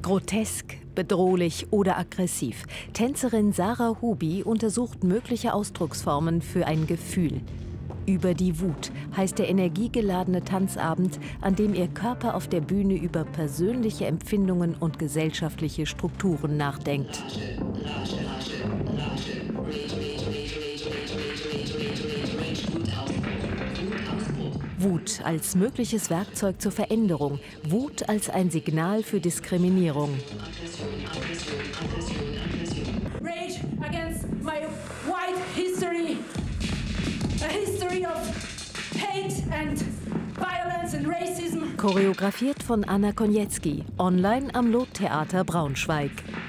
Grotesk, bedrohlich oder aggressiv. Tänzerin Sarah Hubi untersucht mögliche Ausdrucksformen für ein Gefühl. Über die Wut heißt der energiegeladene Tanzabend, an dem ihr Körper auf der Bühne über persönliche Empfindungen und gesellschaftliche Strukturen nachdenkt. Wut als mögliches Werkzeug zur Veränderung, Wut als ein Signal für Diskriminierung. Rage against my white history, a history of hate and violence and racism. Choreografiert von Anna Konietzki, online am Lot-Theater Braunschweig.